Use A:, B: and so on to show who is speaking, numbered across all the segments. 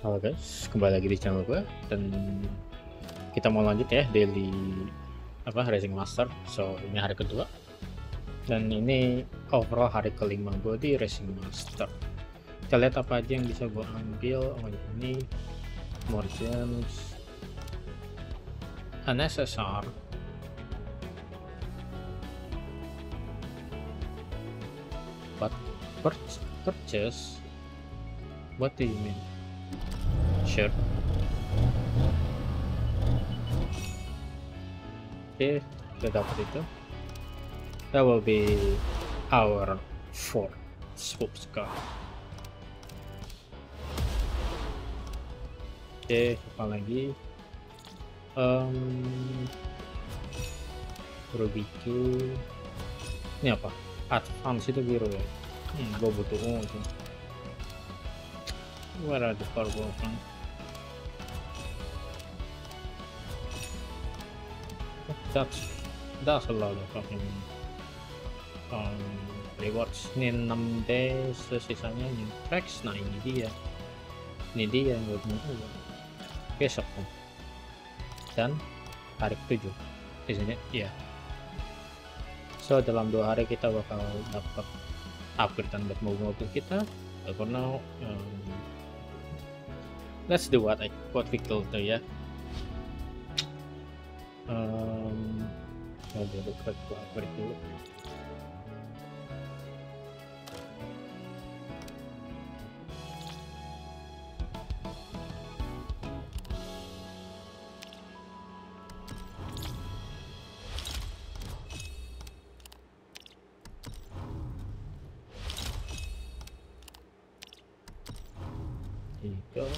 A: Halo guys, kembali lagi di channel gue dan kita mau lanjut ya daily Racing Master. So ini hari kedua dan ini overall hari kelima gue di Racing Master. Kita lihat apa aja yang bisa gue ambil. Oh ini more gems, an SSR, but purchase. What do you mean? Sure. Oke, kita dapat itu. That will be our fourth swoop scar. Oke, apa lagi? Rubiku. Ini apa? Advance itu biru ya. Gue butuh ungu sih. Where are the purple from? That's a lot of fucking rewards. Ini 6 days, sisanya new tracks. Nah ini dia yang gue tunggu besok dan hari 7 biasanya ya. So dalam 2 hari kita bakal dapat upgrade buat mobil kita. For now, let's do what we could do ya. Mobil upgrade dulu. Go.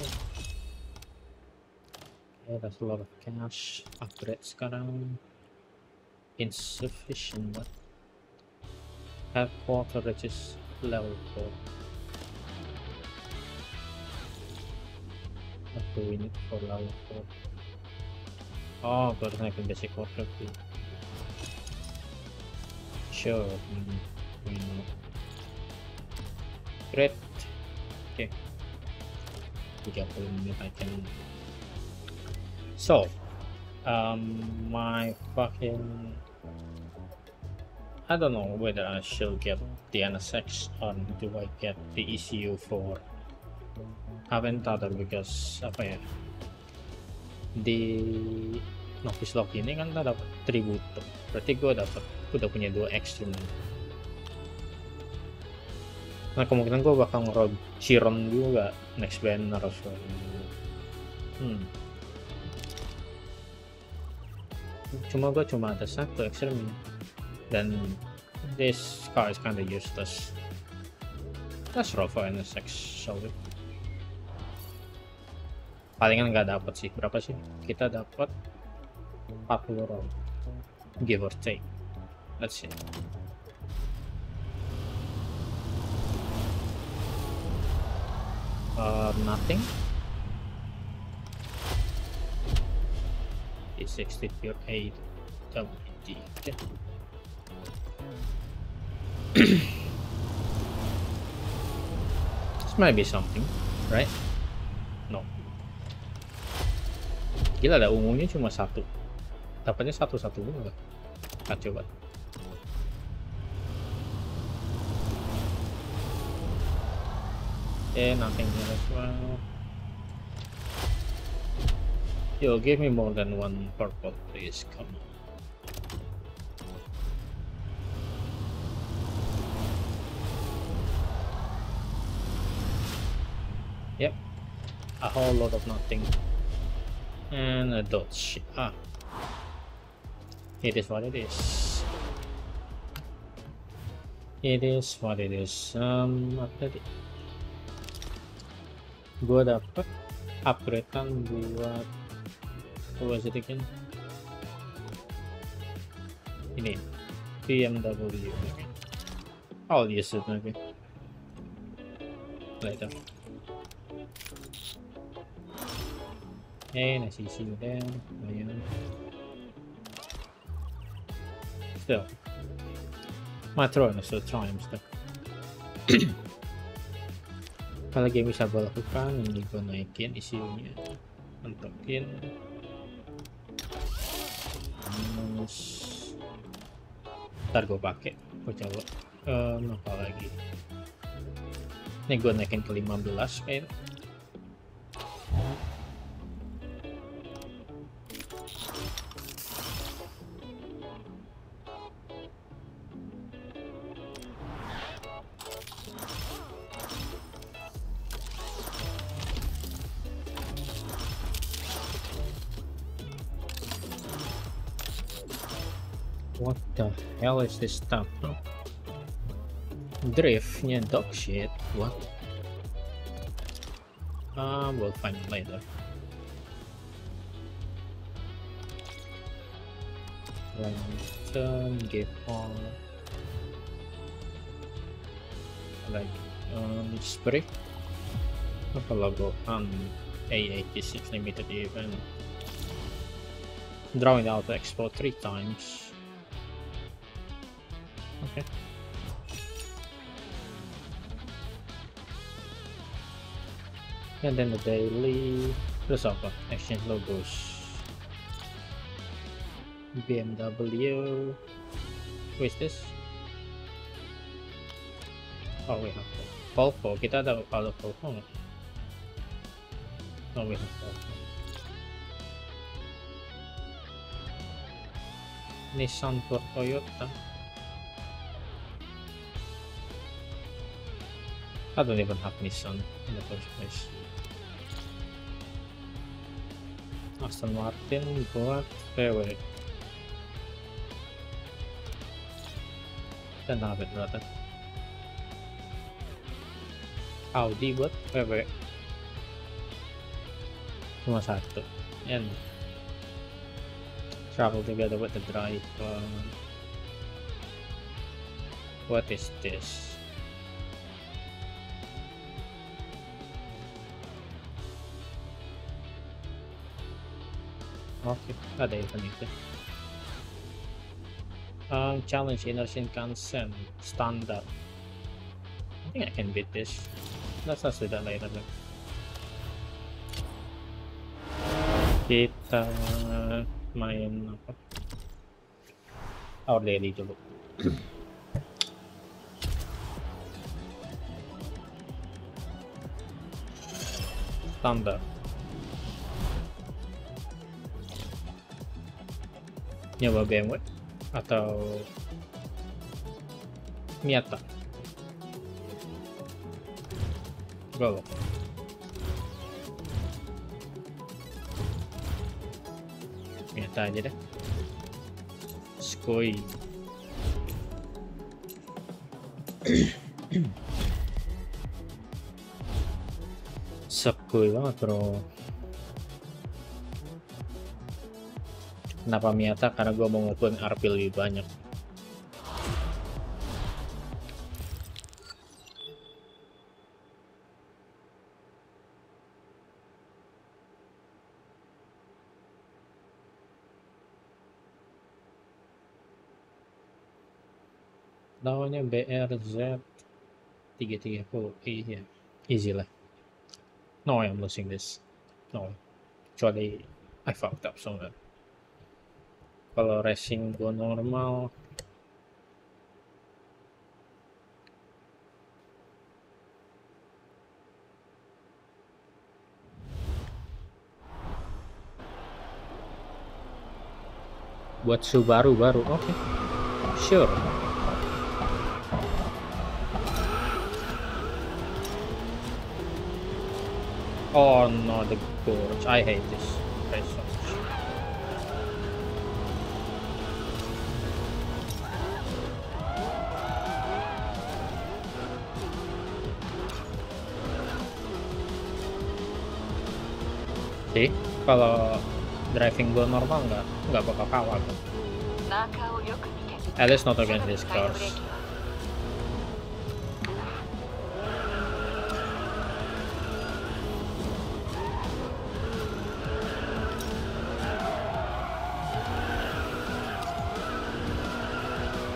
A: Okay, that's a lot of cash. Upgrade sekarang insufficient, but headquarter reaches level 4. What do we need for level 4? Oh, baru naikin basic order tuh. Sure, we know. Great. Okay. 30 menit I can. So my fucking, I don't know whether I should get the NSX or do I get the ECU for. Haven't thought of, because apa ya, di novice log ini kan kita dapat tributo, berarti gue udah punya 2 extreme. Nah kemungkinan gue bakal ngerob Chiron juga next banner. So gue cuma ada 1 extreme dan this car is kinda useless. That's rough for NSX, shall we? Palingan nggak dapat sih, berapa sih kita dapat? 40 round give or take. Let's see. Nothing. It's 60 pure 8 WD. Okay. This might be something, right? No. Gila, ada ungunya cuma 1. Dapatnya 1 dulu. Kita coba. Nothing here as well. Yo, give me more than 1 purple, please. Come on. Yep, a whole lot of nothing. And a dodge. It is what it is. It is what it is. Apa tadi? Gue dapet upgradean buat sedikit ini BMW. I'll use it maybe later. Nice easy there. Still, my throne is still triumphs though. Apa lagi yang bisa gue lakukan? Ini gue naikin ECU-nya, mentokin, terus ntar gue pakai, gue coba apa lagi? Ini gue naikin ke 15 kayak. What the hell is this stuff? Oh. Driftnya dog shit. What? We'll find it later. Lantern, give all. Like spray. Apa logo? A86 limited event. Drawing out to expo 3 times. Okay. And then the daily. Terus apa? Exchange logos. BMW. Who is this? Oh, we have Volvo. Kita ada kalau Volvo nggak? Oh, we have Volvo. Nissan for Toyota. I don't even have Nissan in the first place. Aston Martin buat VW. Dan apa berarti? Audi buat VW. Cuma satu. And travel together with the driver. What is this? Oke, ada event itu. Challenge inner Shinkansen standard. I think I can beat this. Let's do that later. Kita main apa? Our daily dulu. Standard. Nyoba BMW atau Miata. Go. Miata aja deh. Skoi. Skoi banget bro. Kenapa Miata? Karena gue mau ngumpulin RP lebih banyak. Lawannya BRZ 330. Iya, easy lah. No, I'm losing this. No, kecuali I fucked up somewhere. Kalau racing gue normal, buat Subaru baru, oke, sure. Oh no, the gorge, I hate this race so much. Sih, kalau driving gue normal nggak bakal kalah kan. At least not against these cars.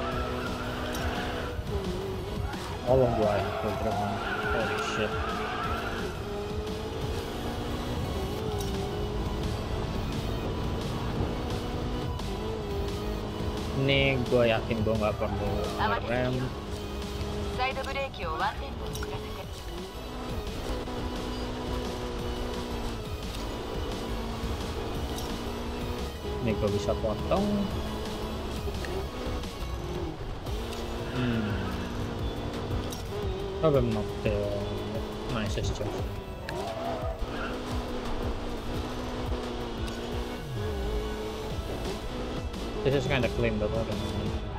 A: Tolong gue program, holy shit. Ini gue yakin gue nggak perlu ngerem.
B: サイドブレーキをワンテンポ遅らせて。
A: Ini gue bisa potong. Probably not the nicest choice. This is kind of clean, but I don't know.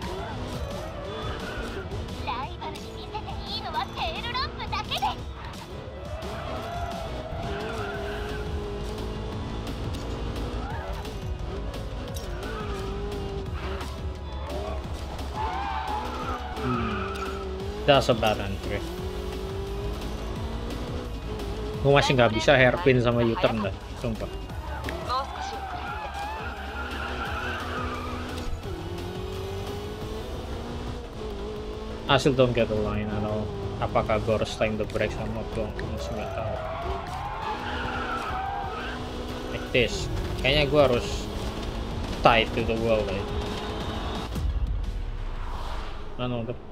B: ライバルに見せていいのはテールランプだけで。
A: That's a bad entry. Gue masih nggak bisa hairpin sama U-turn dah, sumpah.
B: もう少し遅らせて。
A: I still don't get the line at all. Apakah gue harus slam the brakes sama gue masih nggak tahu. Like this. Kayaknya gue harus tight to the wall, right? I don't know.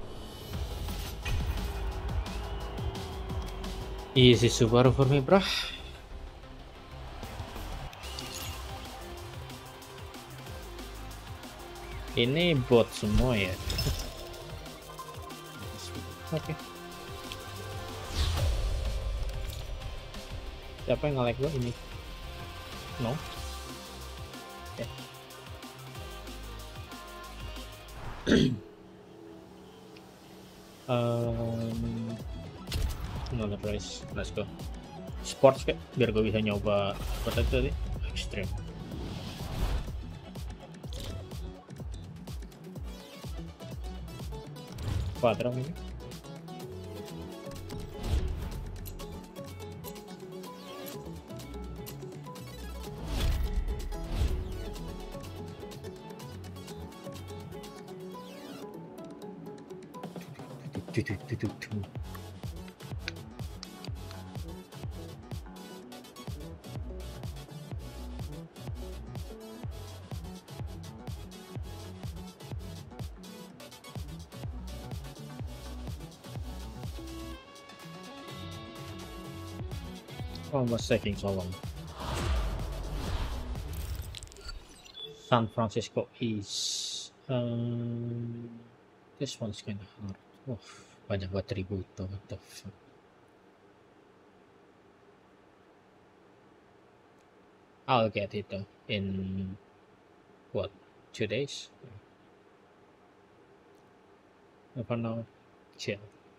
A: Easy Subaru for me, bro. Ini bot semua ya. Oke. Siapa yang nge-like gua ini? No. Oke. Another race, let's go. Sports kayak biar gue bisa nyoba seperti itu tadi. Extreme. Quadram ini. Oh, what's taking so long? San Francisco is this one's kind of hard. Oh, banyak buat tributo. What the fuck? I'll get it though in what, 2 days? For now, chill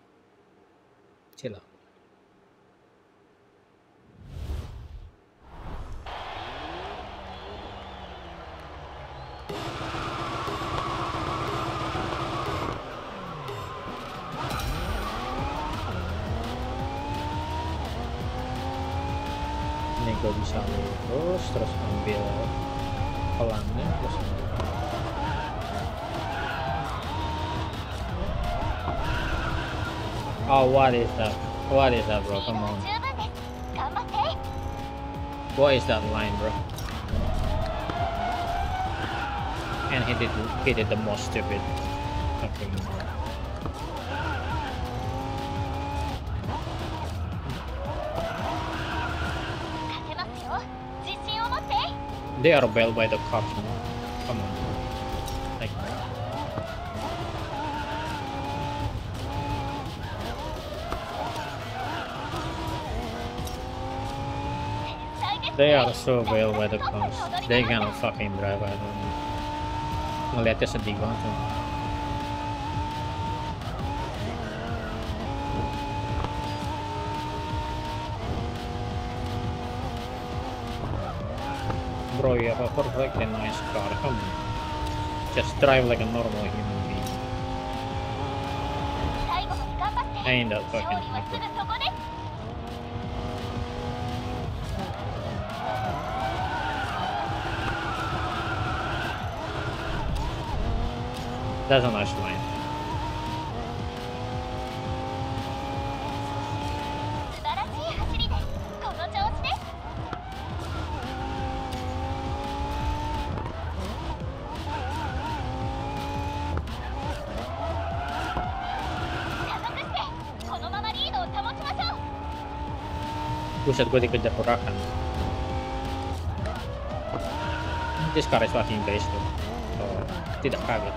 A: out. Ini gue bisa lurus terus ambil pelangnya terus ambil. Oh, what is that? What is that, bro? Come on. What is that line, bro? And he did the most stupid fucking. They are bailed by the cops, man. Come on. Like, they are so bailed by the cops. They cannot fucking drive. I don't know. Ngeliatnya sedih banget tuh. Bro, you have a perfectly nice car. Come on. Just drive like a normal human being. Ain't that fucking hyper. That's a nice line. Buset, gue dikejar kurakan. This car is fucking base tuh. So, tidak kaget.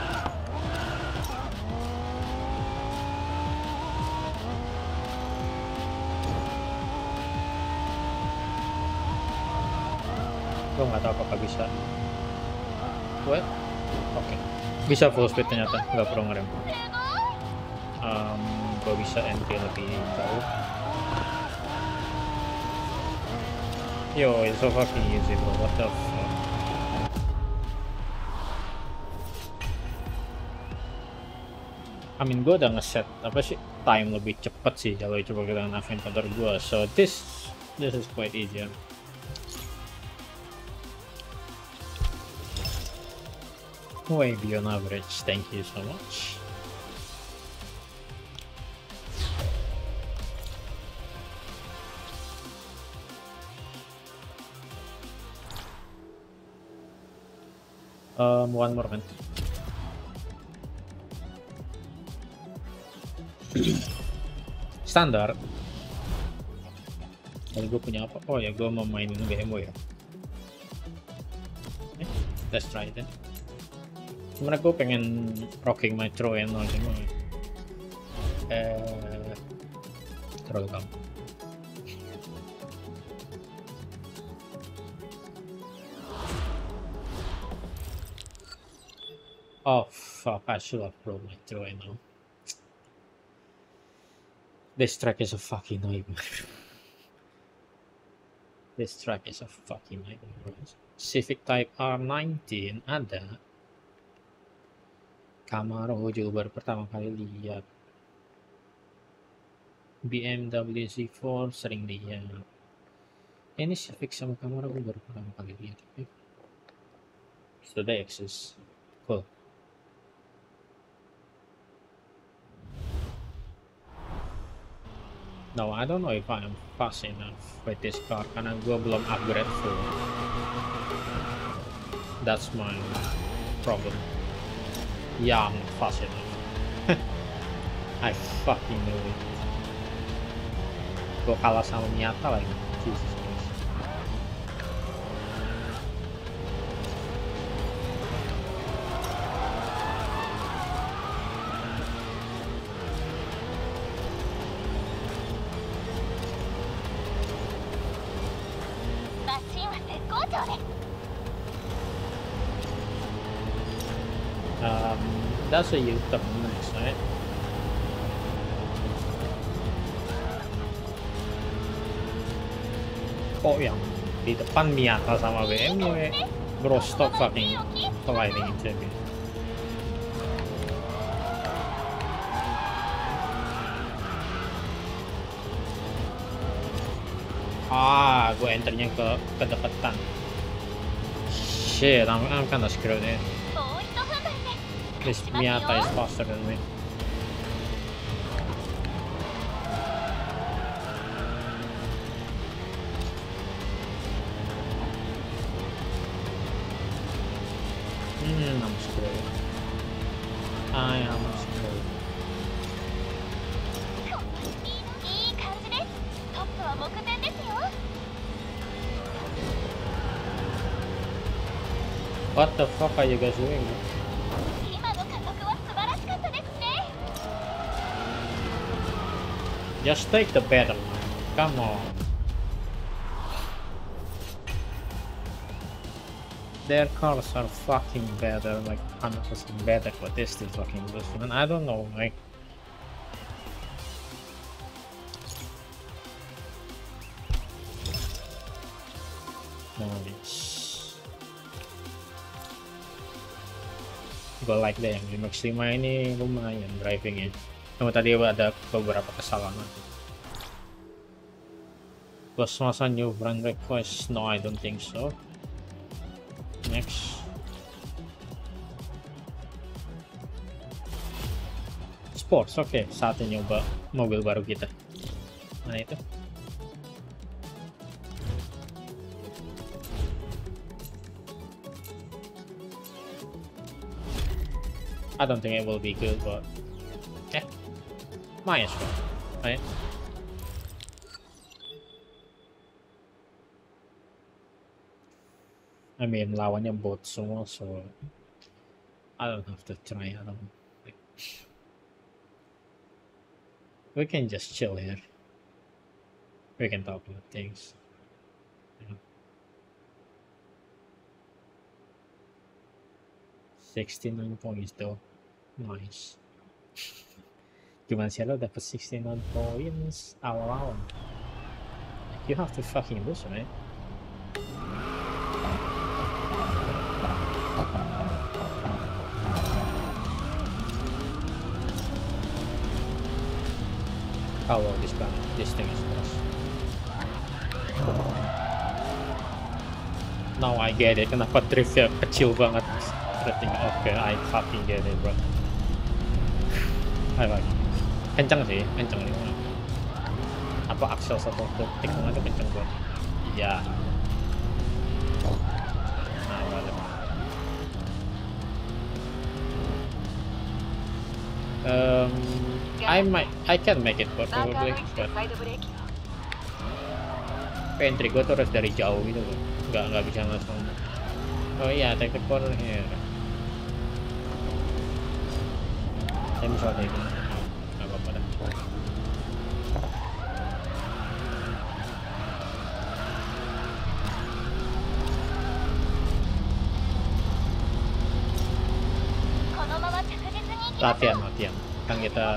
A: Gue nggak tahu apakah bisa. What? Oke. Bisa full speed ternyata, nggak perlu ngerem. Gue bisa entry lebih jauh. Yo, it's so fucking easy bro, what the fuck. I mean, gue udah ngeset apa sih time lebih cepet sih kalau coba dengan Aventador gue, so this is quite easier. Way beyond average, thank you so much. One more man. Standar. Kalau gue punya apa? Oh ya, gue mau mainin BMO ya. Let's try it then. Sebenernya gue pengen rocking Metro and all cuma terlalu gampang. Oh fuck, I should have brought Metro and all. This track is a fucking nightmare. This track is a fucking nightmare. Civic Type R19 ada. Camaro juga baru pertama kali lihat. BMW Z4 sering lihat. Ini Civic sama Camaro gue baru pertama kali lihat. So they exist. Cool. No, I don't know if I am fast enough with this car karena gue belum upgrade full. That's my problem. Yeah, I'm not fast enough. I fucking knew it. Gue kalah sama Miata lagi. Jesus Christ. That's a U-turn next, right? Kok yang di depan Miata sama BMW? Bro, stop fucking colliding into me. Ah, gue enternya ke deketan. Shit, I'm kinda screwed in. This Miata is faster than me. I'm screwed. I am screwed. What the fuck are you guys doing? Just take the battle. Come on. Their cars are fucking better, like 100% better, but they still fucking lose. And I don't know, like. Nice. Gue like deh yang di Max 5 ini lumayan drivingnya. Cuma tadi ada beberapa kesalahan. Was masa new brand request? No, I don't think so. Next. Sports, oke. Saatnya nyoba mobil baru kita. Mana itu? I don't think it will be good, but might as well, right? I mean lawannya bot semua, so I don't have to try. I don't. We can just chill here. We can talk about things. Yeah. 69 points though. Nice. Gimana sih lo dapet 69 points awal-awal? You have to fucking lose, right? Oh well, this thing is lost. Now I get it. Kenapa driftnya kecil banget? Drifting. Okay, I fucking get it, bro. I like. Kencang sih, kencang nih. Apa aksel satu tikungan itu kencang banget. Iya. Nah, balik. I can make it probably, but entry gue tuh harus dari jauh gitu loh, nggak bisa langsung. Oh iya, take the corner here. Saya bisa take it, nggak apa-apa dah. Latihan kan kita.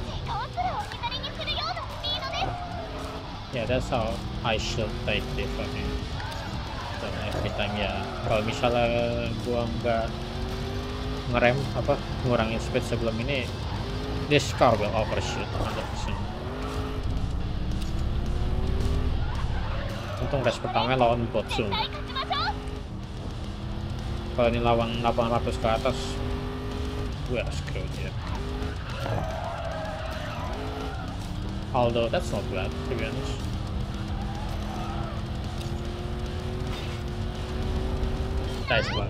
A: Yeah, that's how I should take the fucking. So every time ya, kalau misalnya gua nggak ngerem apa ngurangin speed sebelum ini, this car will overshoot 100%. Untung race pertama lawan bot zoom. Kalau ini lawan 800 ke atas, we are screwed ya. Although that's not bad, to be honest. Nice one.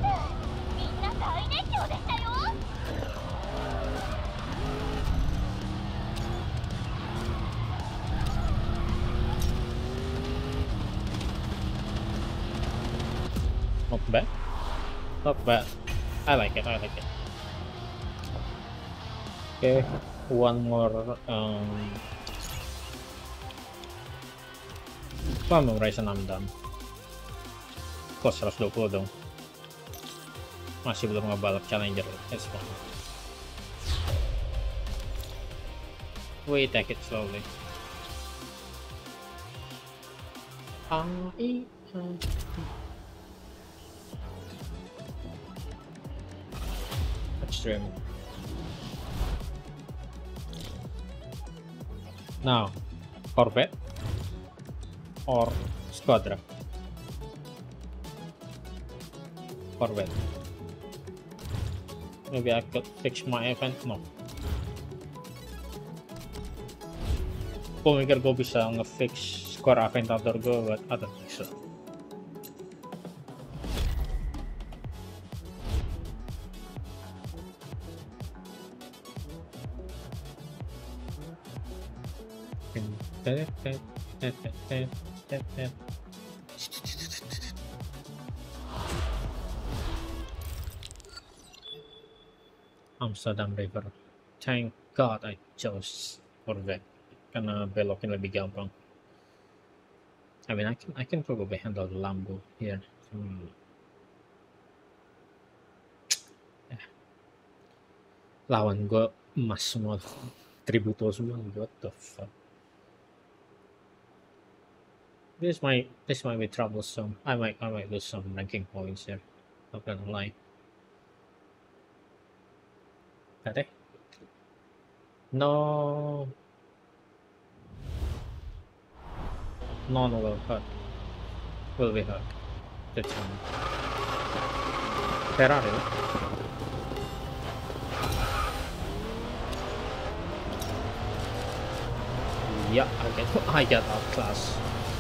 A: Not bad. Not bad. I like it. Okay, one more Ryzen I'm done. Plus 120 dong. Masih belum ngebalap challenger. It's fine. We take it slowly. Extreme. Now, Corvette or Squadra? Corvette. Maybe I could fix my event. No. Gue mikir gue bisa nge-fix score Aventador gue, but I don't think so. Amsterdam River. Thank God I chose Corvette karena belokin lebih gampang. I mean I can probably handle the Lambo here. Lawan gue emas semua, tributo semua. What the fuck? This might be troublesome. I might lose some ranking points here. Not gonna lie. Ate? No. None will hurt. Will be hurt. That's fine. Ferrari. Yeah, I get outclassed.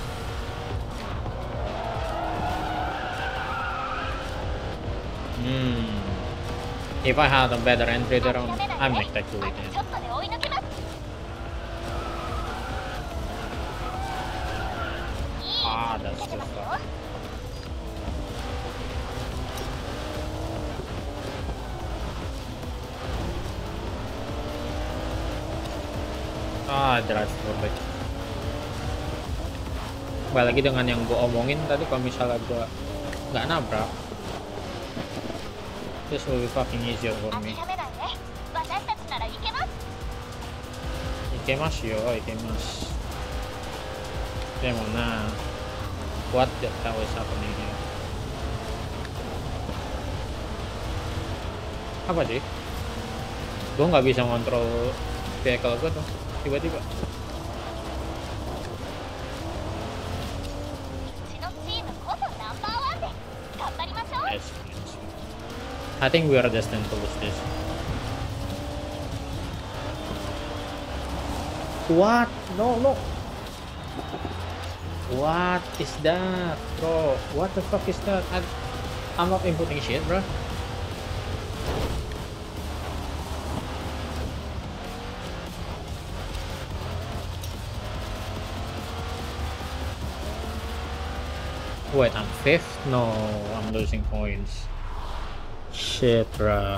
A: If I had a better entry there, I might take the lead. Ah, that's too far. drive forward. Kembali lagi dengan yang gue omongin tadi, kalau misalnya gue nggak nabrak, this will be fucking easier for
B: 諦
A: me.
B: めないで。私たちならいけます。
A: Ikemasu yo, ikemasu. Demo na. What the hell is happening here? Apa sih? Gue nggak bisa ngontrol vehicle gue tuh, tiba-tiba.
B: うちのチームこそナンバーワンです。頑張りましょう。
A: Yes, yes. I think we are destined to lose this. What? No, no. What is that, bro? What the fuck is that? I'm not inputting shit, bro. Wait, I'm fifth? No, I'm losing points. Shit, bro.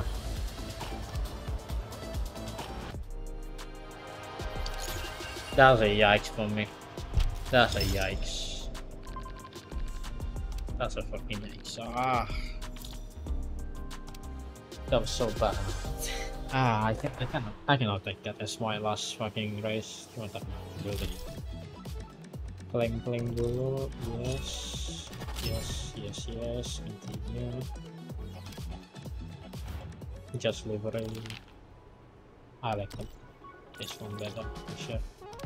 A: That's a yikes for me. That's a yikes. That's a fucking yikes. Ah. That was so bad. I cannot take that as my last fucking race. Cuma tak building. Claim dulu. Yes. Continue. Just livery. I like it. This one better, for sure.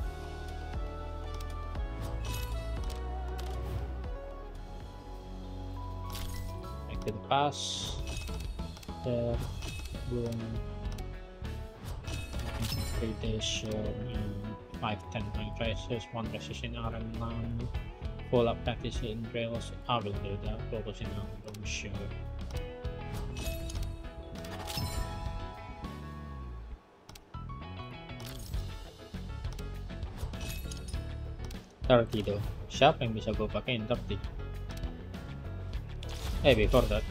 A: Back to the pass. There. Boom. Predation. 5-10 races, 1 races in RM9. Full up practice in drills. I will do that. Focusing on them, sure. Tartido. Siapa yang bisa gue pakai Tarti? Before that.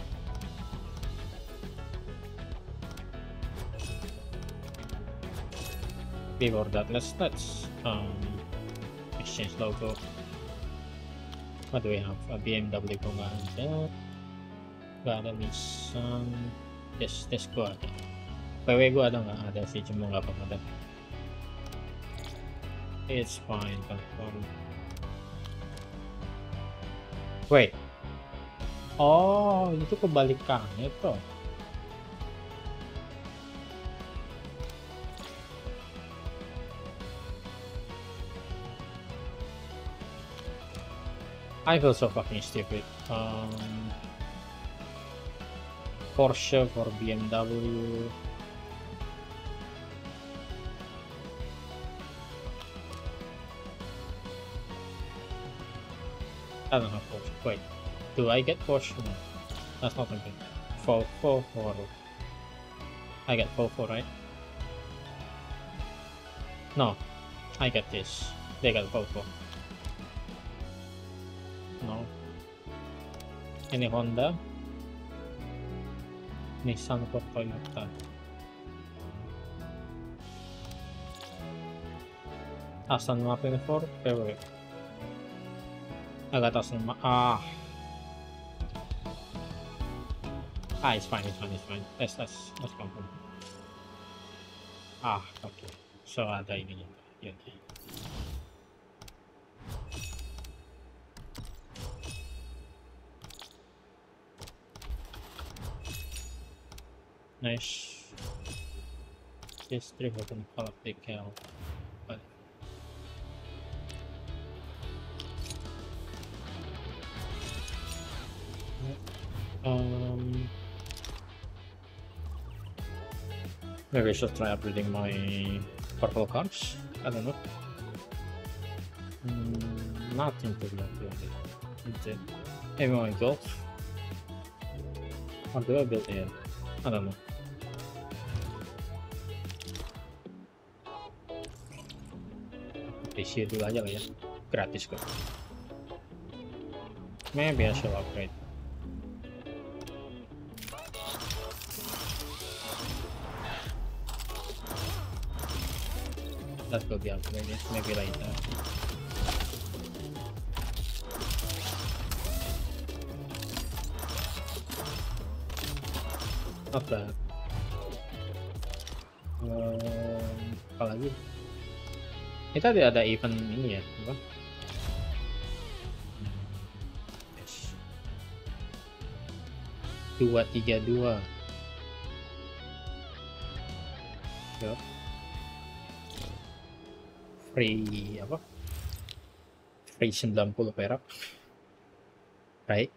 A: Let's exchange logo. What do we have? A BMW ko nggak ada. Nggak ada Nissan. This ko ada. PW gue ada nggak? Ada sih, cuma nggak apa-apa. It's fine, confirm. Wait. Oh, itu kebalikannya tuh. I feel so fucking stupid. Porsche for BMW. I don't know Porsche. Wait, do I get Porsche? No, that's not a good. 4. I get 4, right? No, I get this. They got 4. No. Ini Honda. Nissan for Toyota. Aston Martin for PW. I got Aston Martin. It's fine. Let's confirm. Okay. So ada ini. Yeah. Nice. This 3 button call up decal. But maybe I should try upgrading my purple cards. I don't know. Nothing to be upgraded. Maybe my golf. Or do I build here? I don't know. PC dulu aja lah ya, gratis kok. Maybe I should upgrade. That could be upgraded, maybe later. Not bad. Apalagi? Ini tadi ada event ini ya, apa? Yes. 232. Yup. Free apa? Free 90 perak. Right.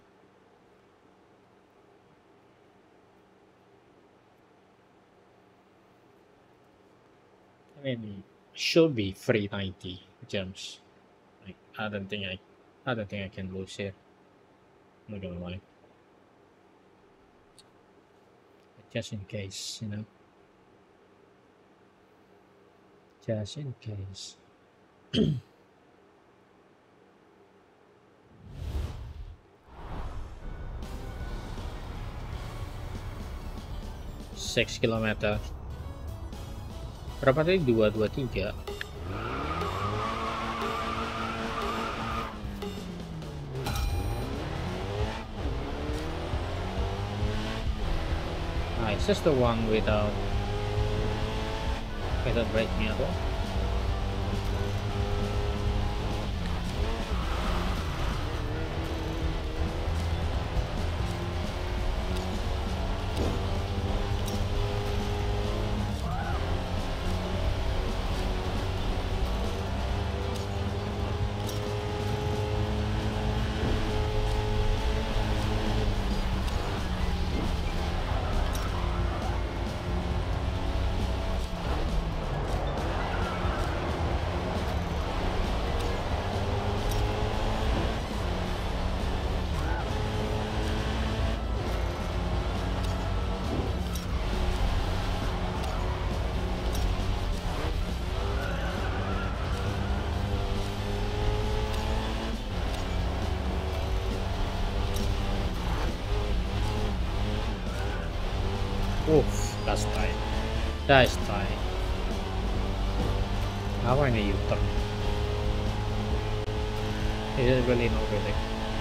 A: I mean, should be free 90 gems. Like, I don't think I can lose here. I'm not gonna lie. Just in case, you know. Just in case. Six kilometer. Berapa tadi? 223. Is this the one without breaking at all? Oof, that's tight. That is tight. How I need U-turn? It is really not really.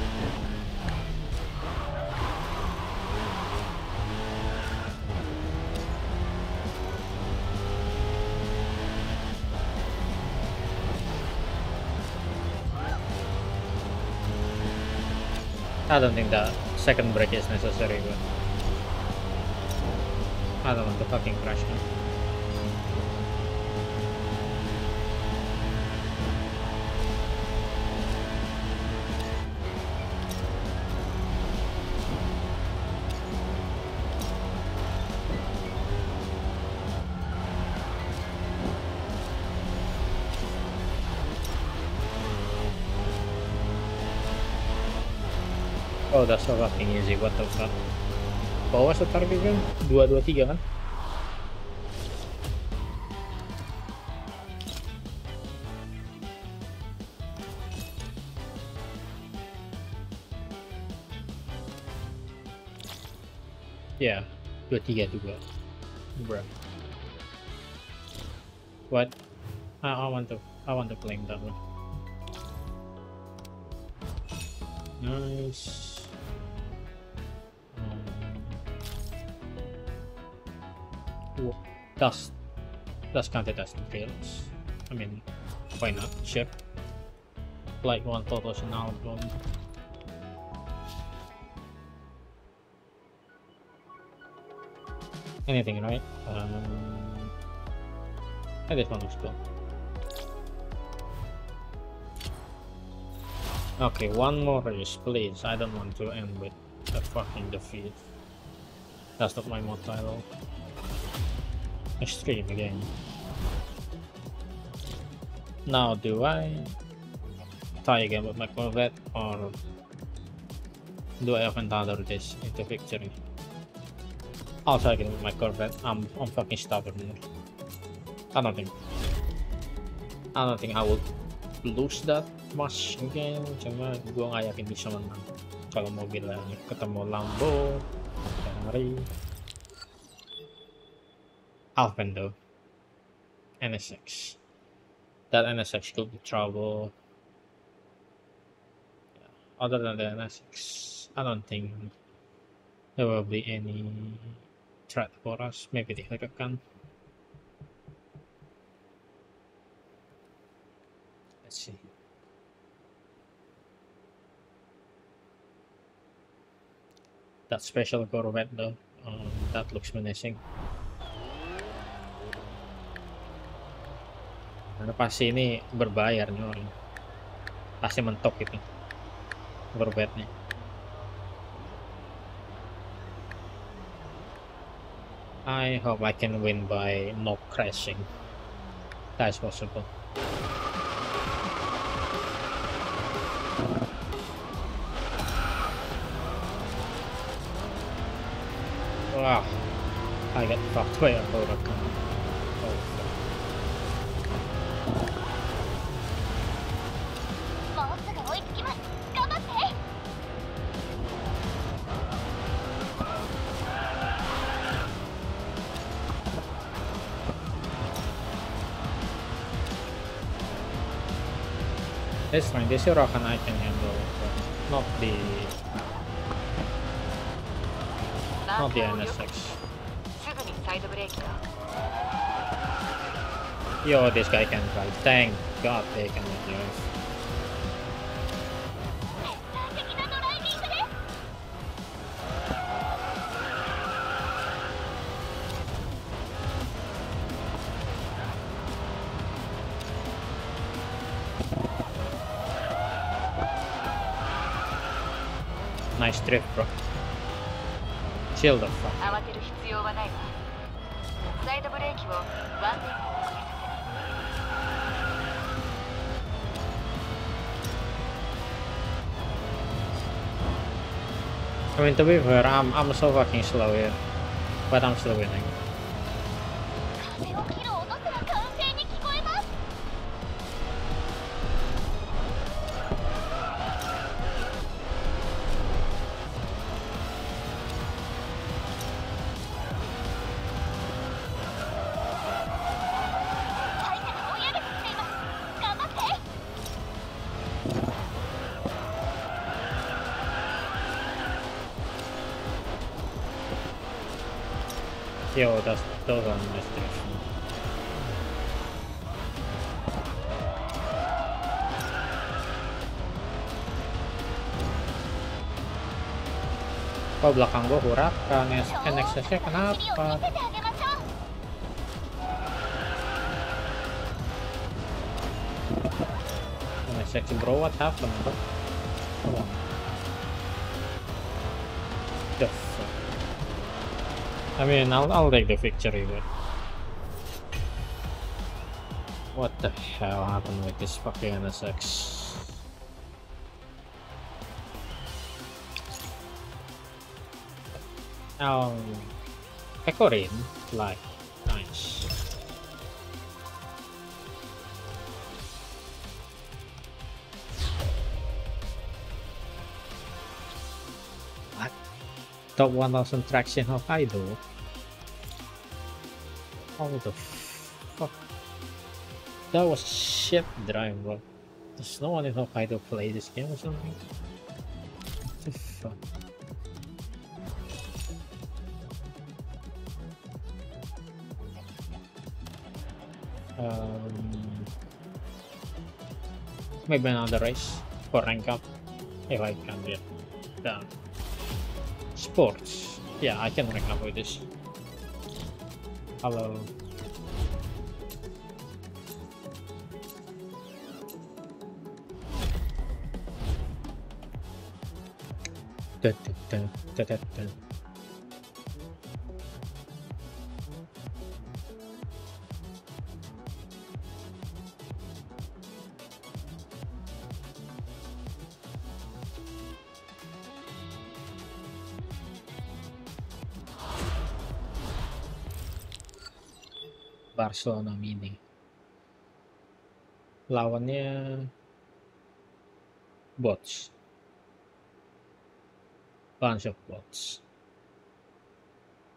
A: I don't think that second brake is necessary, but I don't want to fucking crash now. Oh, that's so fucking easy, what the fuck. What was the target again? 223 kan? Yeah, 232. Bruh. What? I want to claim that one. Nice. That's counted as details. I mean, why not? Sure. Like 1,000 album. Anything, right? And this one looks cool. Okay, one more race, please. I don't want to end with a fucking defeat. That's not my mod title. Extreme again. Now, do I tie again with my Corvette, or do I aventador this into victory? I'll try again with my Corvette. I'm fucking stubborn here. I don't think I will lose that much again. Cuma gue nggak yakin bisa menang kalau mobilnya ketemu Lambo, Ferrari, Alpendo, NSX. That NSX could be trouble. Other than the NSX, I don't think there will be any threat for us. Maybe the Huracan. Let's see. That special Corvette though, that looks menacing. Karena pasti ini berbayar nih orang. Pasti mentok itu Corvette-nya. I hope I can win by not crashing. That is possible. Wow, I got fucked by a Huracan. Oh, fuck.
B: もうすぐ追いつきます。頑張って。
A: That's fine. This Huracan I can handle, but not the NSX.
C: すぐにサイドブレーキだ。
A: Yo, this guy can drive. Thank God they can drive.
B: 絶対的なドライビングです。
A: Nice drift, bro. Chill the fuck.
C: 慌てる必要はないわ。サイドブレーキをワンテンポ遅れさせる。
A: I mean, to be fair, I'm so fucking slow here, but I'm still winning.
B: 風を切る音すら完成に聞こえます。 相手が追い上げてきています。頑張って。
A: Yo, those are nice drifts. Oh, belakang gua Huracan, NXS-nya
B: 走りを見
A: kenapa?
B: せてあげましょう。
A: NXS bro, what happened, bro? Come on. The fuck? I mean, I'll take the victory, but what the hell happened with this fucking NSX? Oh, Pecorin, like, nice. What? Top 1000 traction Hokkaido? How the fuck? That was shit drive, bro. Does no one in Hokkaido play this game or something? What the fuck? Maybe another race for rank up if I can get down. Sports. Yeah, I can rank up with this. Hello. Dun, dun, dun, dun, dun. Barcelona Mini. Lawannya bots. Bunch of bots.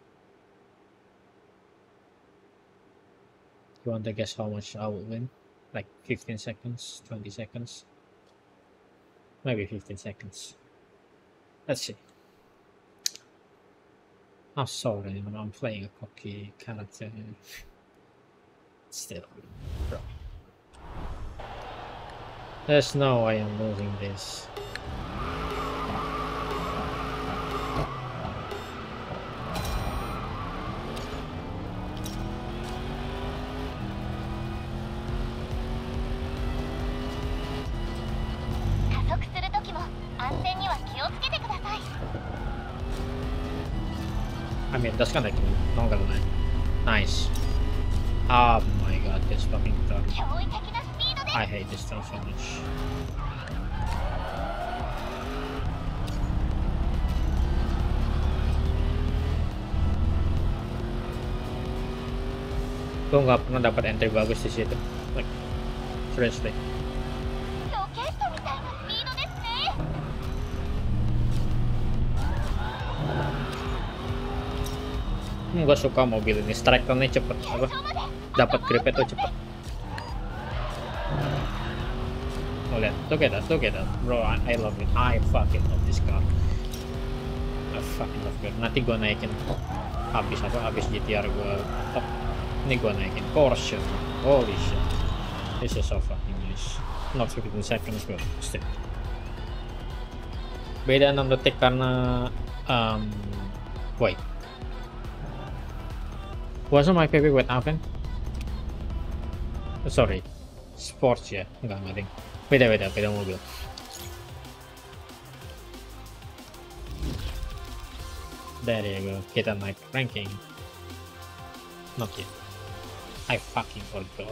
A: You want to guess how much I will win? like 15 seconds, 20 seconds, maybe 15 seconds. Let's see. I'm sorry, I'm playing a cocky character. Still, bro. There's no way I'm losing this. I mean, that's kinda cool, not gonna lie. Nice. Oh my god, this fucking turn. I hate this turn so much. Gue nggak pernah dapat entry bagus di situ. Like, seriously. Gue suka mobil ini, strike turn-nya cepet, apa? Dapat gripnya tuh cepet. Oh lihat, look at that, bro. I love it. I fucking love this car. I fucking love it. Nanti gue naikin habis GTR gue top. Ini gue naikin Porsche. Holy shit, this is so fucking nice. Not 15 seconds, but still. Beda 6 detik karena wait. Wasn't my favorite with Aven? Sorry, sports ya, enggak ding. Beda mobil. There you go, kita naik ranking. Not yet. I fucking forgot.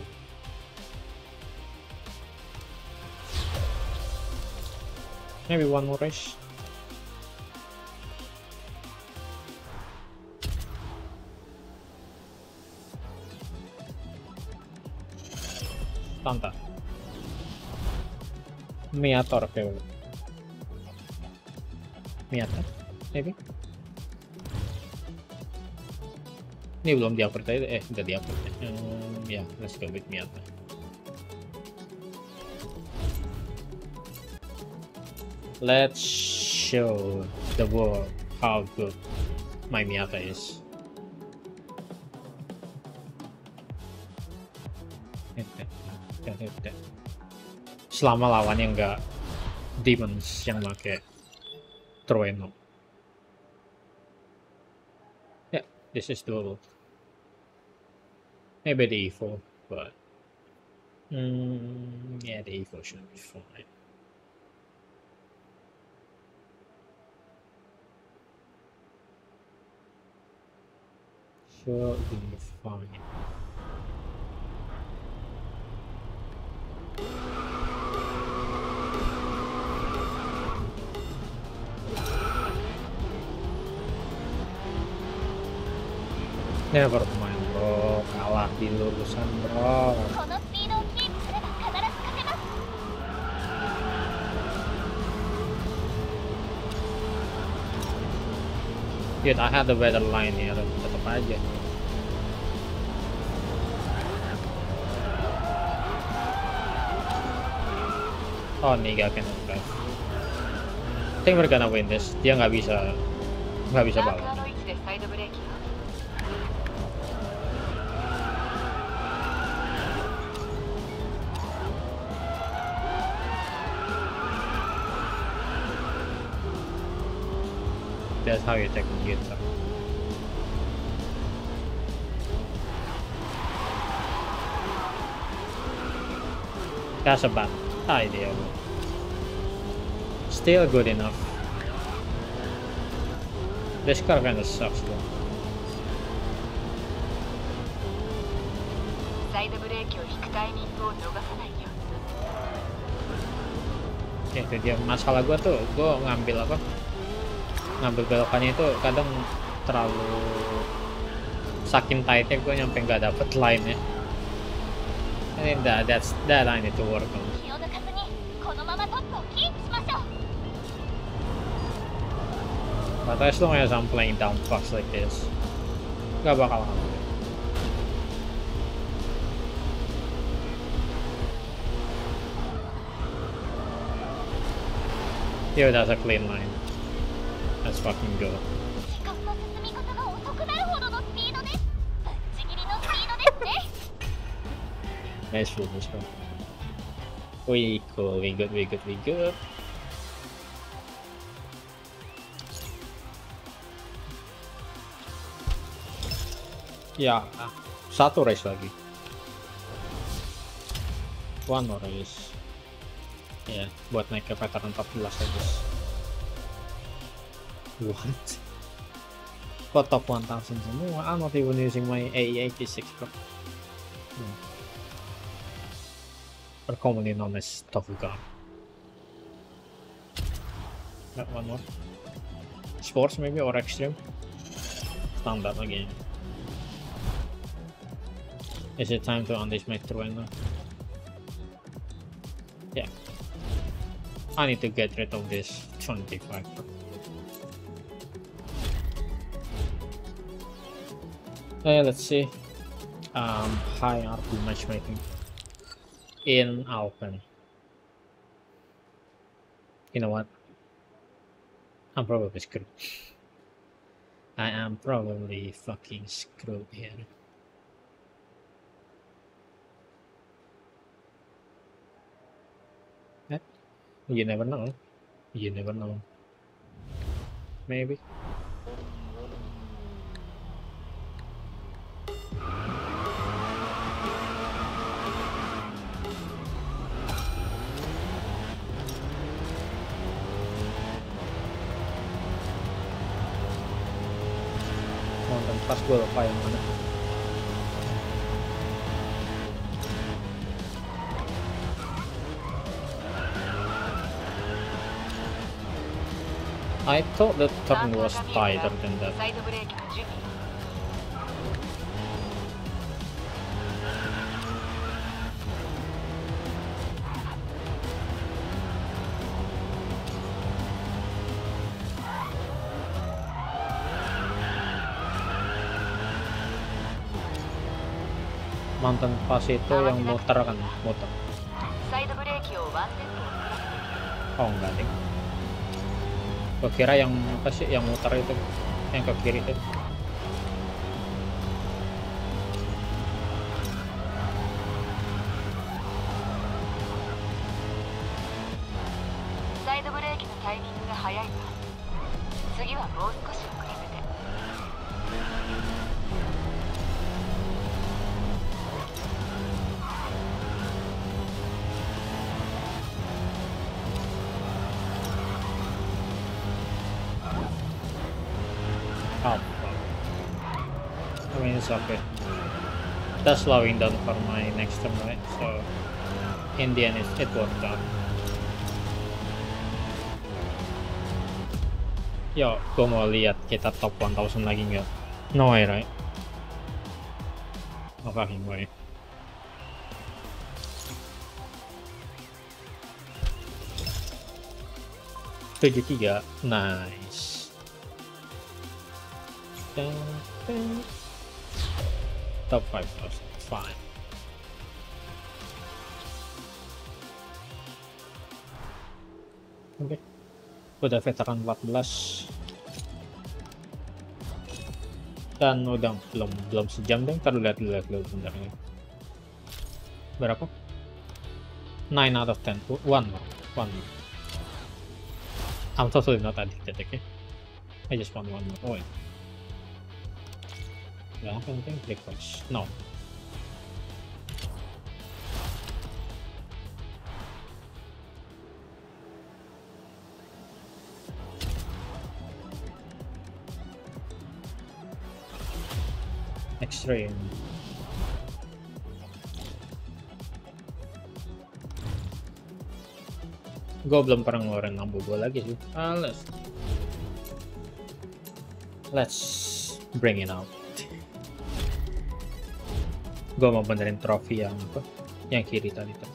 A: Maybe one more race. Tanta Miator kayak Miata maybe. Ini belum di-upload tadi, udah di-upload ya. Let's go with Miata. Let's show the world how good my Miata is. Selama lawannya nggak demons yang pakai Trueno. Yeah, this is doable. Maybe the Evo, but yeah, the Evo should be fine. Should be fine. Never mind bro, kalah di lulusan bro. Dude, I had the better line ya, tetap aja. Oh, Niga can drive. I think we're gonna win this. Dia nggak bisa balap. That's how you take the guitar. That's a bad idea. Still good enough. This car kinda sucks though. Ya itu dia masalah gua tuh, gua ngambil belokannya itu kadang terlalu saking tightnya gue nyampe nggak dapet line ya. I think that I need to work on. But as long as I'm playing down fucks like this, nggak bakal hampir. Yo, that's a clean line. Let's fucking go.
B: 時間の進み方が遅くなるほどのスピードです。ぶっちぎりのスピードですね。
A: Nice roll, nice roll. We cool, we good, we good, we good. Ya, satu race lagi. One more race. Ya, buat naik ke veteran 14 aja. What? Kok top 1000 semua? I'm not even using my AE86 bro. Or commonly known as Tofuga. Got one more. Sports maybe or extreme? Standard again. Is it time to unleash my throne now? Yeah. I need to get rid of this 25. Let's see. High RP matchmaking in Alpen. You know what? I'm probably screwed. I am probably fucking screwed here. You never know. You never know. Maybe. Nonton pas gue lupa yang mana. I thought the turn was tighter than that.
C: サイドブレーキの準備。
A: Mantan pas itu yang muter kan, muter.
C: サイドブレーキをワンセットを
A: Oh enggak deh. Gue kira yang apa sih yang muter itu, yang ke kiri itu.
C: Side brake のタイミングが早いわ。次はもう少し遅らせて。
A: Oh, I mean it's okay. That's slowing down for my next turn, right? So in the end, it worked out. Yo, gue mau lihat kita top 1000 lagi nggak? No way, right? No fucking way. Tujuh tiga, nice. Top 5000, fine. Oke, udah veteran 14 dan udah belum sejam deh. Ntar lihat dulu bentar ini. Berapa? 9 out of 10. One more. I'm totally not addicted, okay? I just want one more. Oh wait. Gak penting request. No. Extreme. Gue belum pernah ngeluarin lampu gue lagi sih. Let's bring it out. Gue mau benerin trofi yang apa? Yang kiri tadi tuh.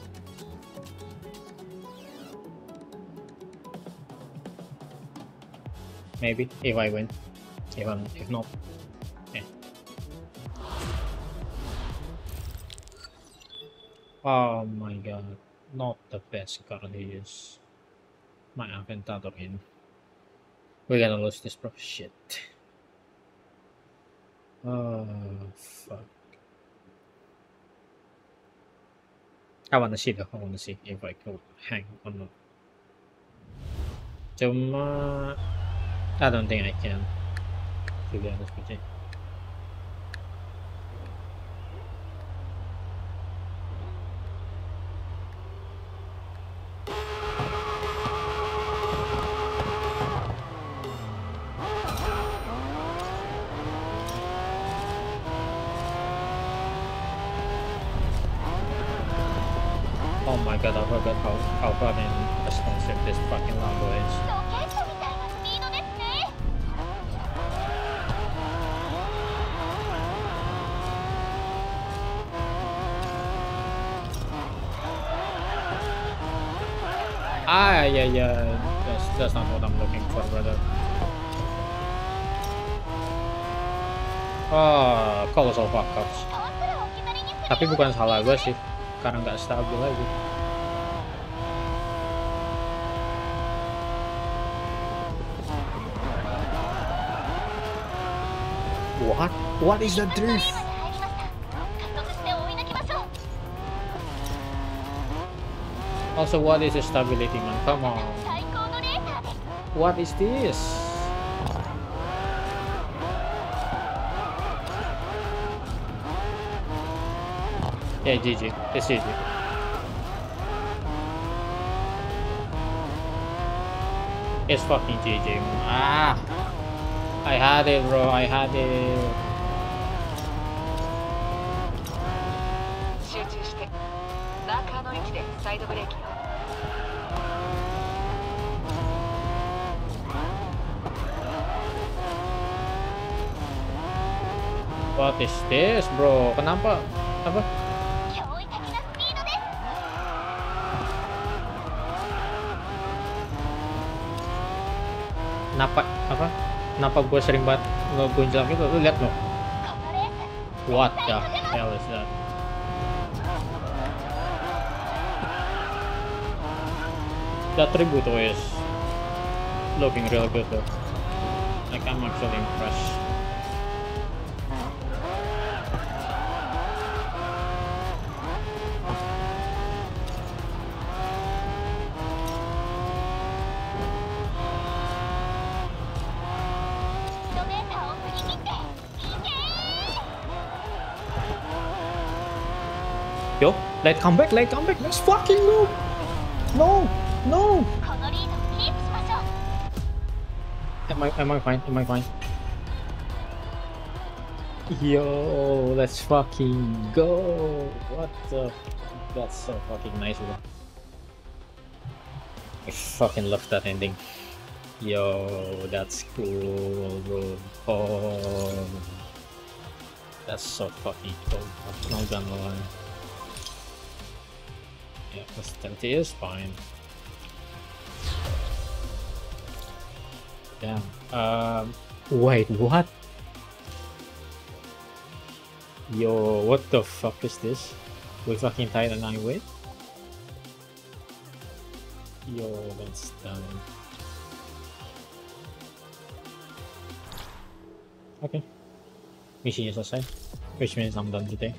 A: Maybe if I win. If not, eh. Oh my god, not the best card he is. my Aventador in. We're gonna lose this, bro. Shit. Oh, fuck. I wanna see though. I wanna see if I could hang or not. Cuma, I don't think I can. To be honest with you. Oh my god, I forgot how fucking responsive this fucking Lambo is.
B: ロケットみたいなスピードですね。
A: Ah, yeah. That's not what I'm looking for, brother. Oh, colossal fuck-ups.
B: 川すら置き去りにする
A: Tapi bukan salah gue sih, karena nggak stabil lagi. What is that
B: タイム
A: drift?
B: まで入りました。加速して追い抜きましょう。
A: Also, what is the stability, man? Come on.
B: 最高のレーサーです。
A: What is this? Yeah, GG. It's GG. It's fucking GG, man. Ah! I had it, bro. I had it.
C: 集中してマーカーの位置でサイドブレーキを。
A: What is this, bro? Kenapa? Apa?
B: 驚異的なスピードです。
A: Kenapa? Apa? Kenapa gue sering banget ngegonjal gitu? Lu lihat lo?
B: このレース
A: What the hell is that? That Tributo is looking real good though. Like I'm actually impressed. Yo, let's come back, let's fucking go! No!
B: このリードをキープしましょう。
A: Am I fine? Am I fine? Yo, let's fucking go! What the? That's so fucking nice, bro. I fucking love that ending. Yo, that's cool, bro. Oh, that's so fucking cool. Not gonna lie. Yeah, plus 30 is fine. Damn. Wait, what? Yo, what the fuck is this? We fucking tied a 9 weight? Yo, that's dumb. Okay. Misinya selesai. Which means I'm done today.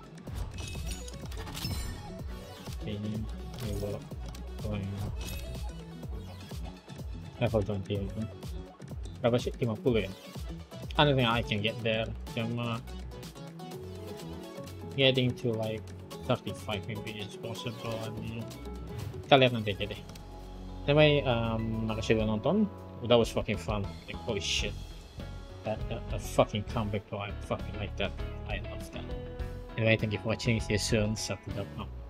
A: Okay, we will going level 20 aja. Berapa sih? 50 ya? I don't think I can get there. Cuma getting to like 35 maybe is possible. Kita lihat nanti aja deh. Anyway, makasih udah nonton. That was fucking fun. Like, holy shit. That fucking comeback though, I fucking like that. I love that. Anyway, thank you for watching. See you soon. Satu dapat.